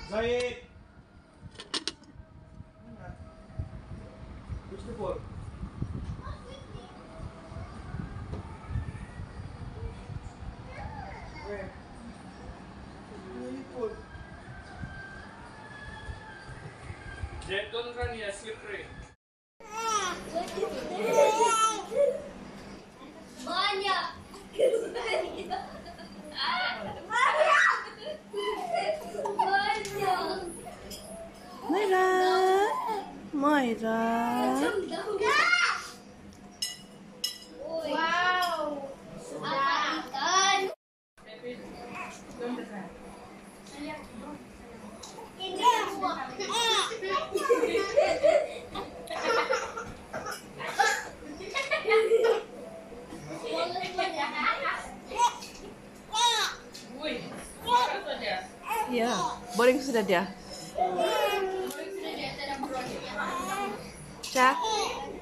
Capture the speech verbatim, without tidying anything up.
Zaid. Push the ball. Where? Where you put? Jet, don't run here, slippery. Banyak. Moira, Moira. Wow. Apa ikan? Ini buah. Ya, boring sudah dia. Cak.